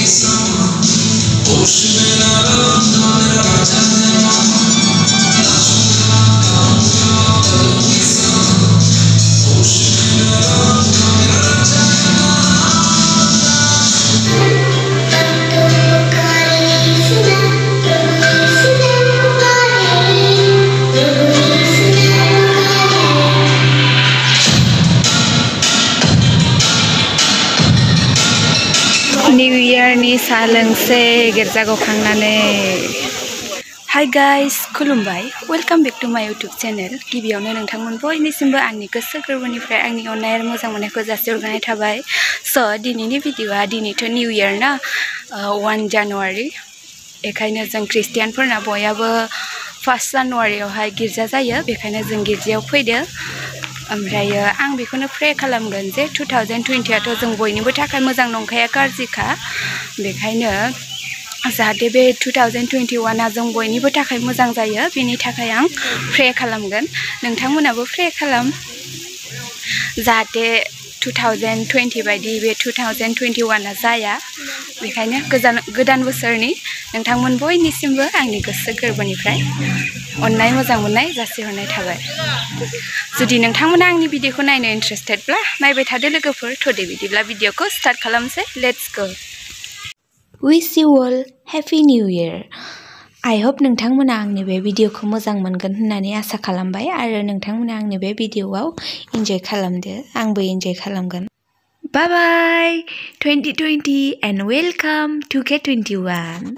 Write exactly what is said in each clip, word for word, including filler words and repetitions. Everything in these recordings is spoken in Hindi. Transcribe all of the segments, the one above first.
New Year ni सा लोंसे गिर्जा गखांनानै Hi guys, खुलुमबाय welcome back to my YouTube channel गिबियावनो नोंथांमोन बयनिसिमबो आंनि गोसो गोरबोनिफ्राय आंनि अननाय आरो मोजां मोननायखौ जासिहरनाय थाबाय स' दिनैनि भिडिअआ दिनैथ' निउ इयार ना one जानुवारि बेखायनो जों ख्रिस्टियानफोरना बयहाबो फार्स्ट जानुवारियावहाय गिर्जा जायो बेखायनो जों गिर्जायाव फैदो ओमफ्रायो आं बेखौनो प्रे खालामगोन जे two thousand twenty आथ' जों बयनिबो थाखाय मोजां नंखाया गाज्रिखा बेखायनो जाहाथे बे two thousand twenty-one आ जों बयनिबो थाखाय मोजां जायो बेनि थाखाय आं प्रे खालामगोन नोंथांमोनाबो प्रे खालाम जाहाथे two thousand twenty बायदि बे two thousand twenty-one आ जाया बेखायनो गोदान गोदान बोसोरनि नोंथांमोन बयनिसिमबो आंनि गोसो गोरबोनिफ्राय अननाय मोजां मोननाय जासिहरनाय थाबाय जुदि नोंथांमोना आंनि भिडिअखौ नायनो इन्ट्रेस्टेडब्ला नायबाय थादो लोगोफोर थ'दे बिदिब्ला भिडिअखौ स्टार्ट खालामसै let's go Wish you all Happy New Year I hope नोंथांमोना आंनि बे भिडिअखौ मोजां मोनगोन होननानै आसा खालामबाय आरो नोंथांमोना आंनि बे भिडिअआव इन्जय खालामदो आंबो इन्जय खालामगोन Bye bye twenty twenty and welcome to K twenty-one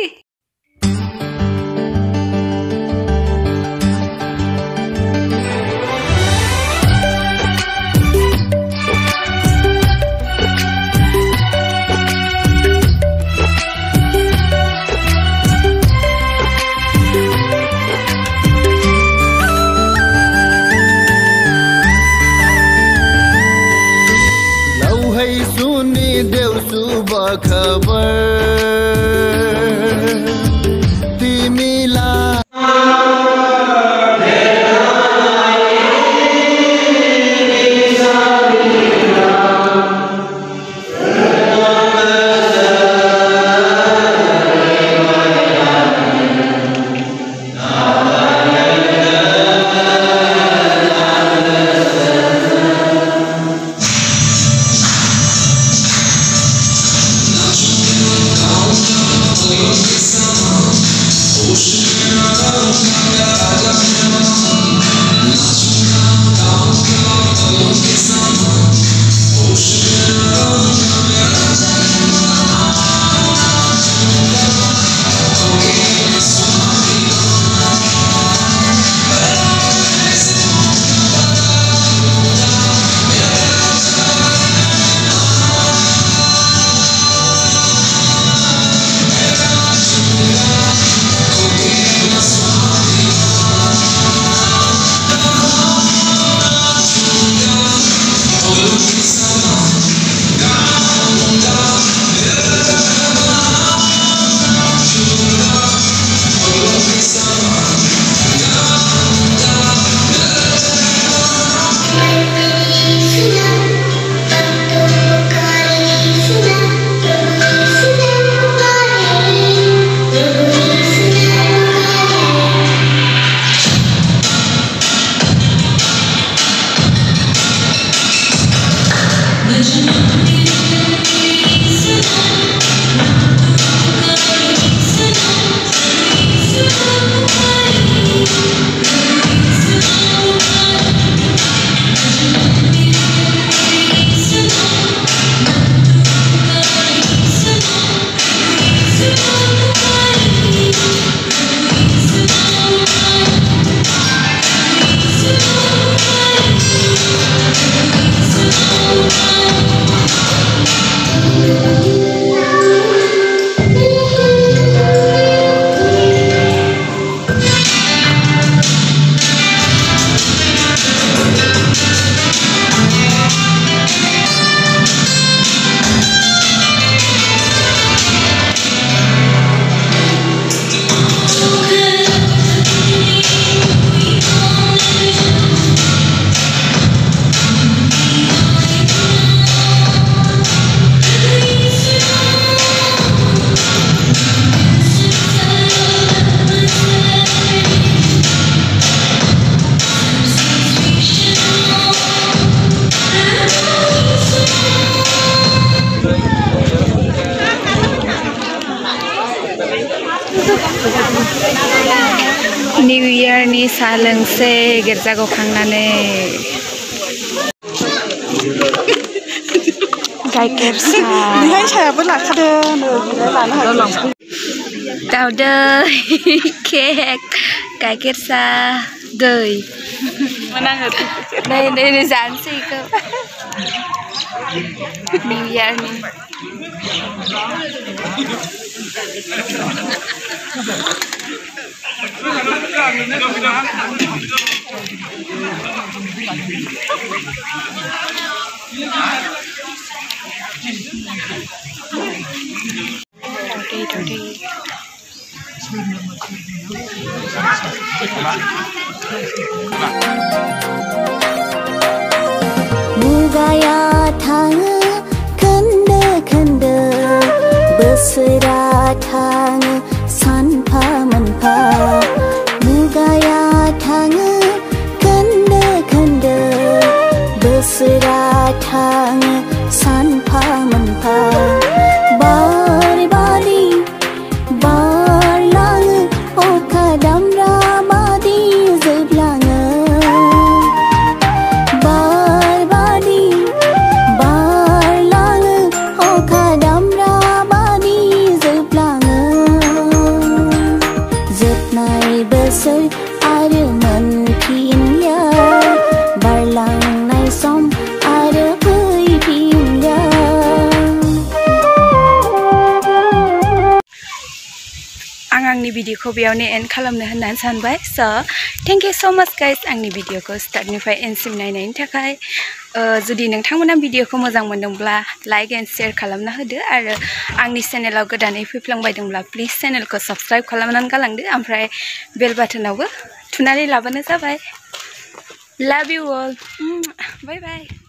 सुनी देव सुबह खबर तिमीला साहा लोंसै गिर्जा गखांनानै गाइखेर साहा बेहाय सायाबो लाखादों नो बिलाय लानो हायो दावदै केक गाइखेर साहा दै मोनाङो नै नै नै जानोसै इखौ निउ इयारनि दावदै दावदै मुगाया थाङो खोन्दो खोन्दो बोसोरा थाङो सानफा मोनफा मुगाया थाङो खोन्दो खोन्दो बोसोरा थाङो सानफा मोनफा बार बारि बारलाङो अखा दामब्रा बादि जोबलाङो बार बादि बारलाङो अखा दामब्रा बादि जोबलाङो जोबनाय बोसोर आरो मोनफिनलिया बारलांनाय सम आरो फैफिनलिया आं आंनि भिडिअखौ बेयावनो एन्ड खालामनो होननानै सानबाय स' थेंक इउ स' माच गाइस आंनि भिडिअखौ स्टार्टनिफ्राय एन्डसिम नायनायनि थाखाय जुदि नोंथांमोना भिडिअखौ मोजां मोनदोंब्ला लाइक एन्ड शेयार खालामना होदो आरो आंनि चेनेलाव गोदानै फैफ्लांबायदोंब्ला प्लिज चेनेलखौ साबस्क्राइब खालामनानै गालांदो ओमफ्राय बेल बाटनावबो थुनानै लाबानो जाबाय लाभ इउ अल बाय बाय